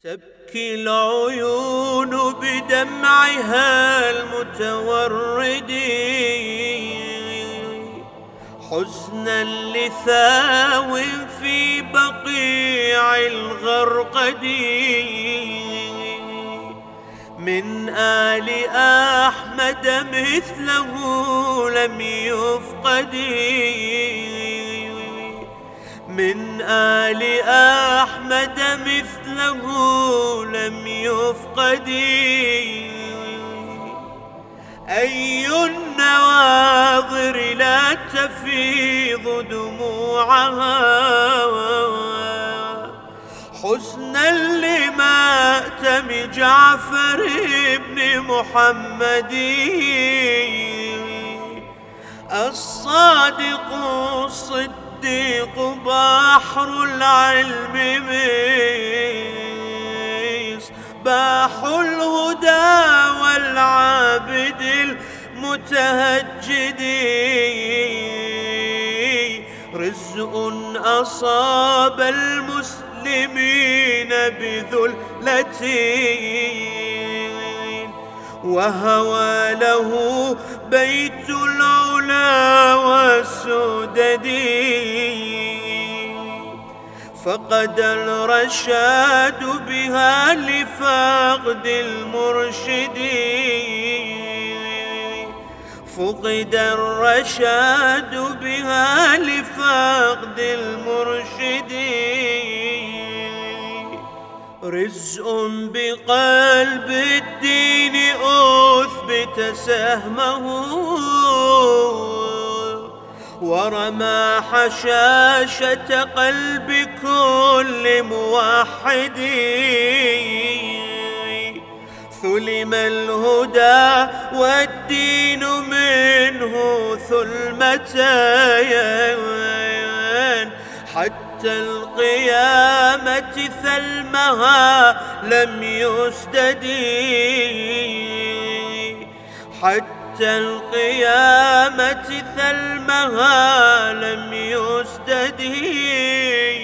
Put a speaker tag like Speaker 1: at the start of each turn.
Speaker 1: تبكي العيون بدمعها المتورد حزنا لثاو في بقيع الغرقد من آل أحمد مثله لم يفقد من آل أحمد مثله لم يفقد أي النواظر لا تفيض دموعها حزنا لمأتم جعفر بن محمد الصادق الصديق بحر العلم مصباح الهدى والعابد المتهجد رزق أصاب المسلمين بذلة وهوى له بيت العلا والسدد فقد الرشاد بها لفقد المرشد فقد الرشاد بها لفقد المرشد رزق بقلب الدين أثبت سهمه ورمى حشاشة قلب كل موحد ثلم الهدى والدين منه ثلمتين حتى القيامة ثلمها لم يسدد حتى القيامة ثلمها لم يسدد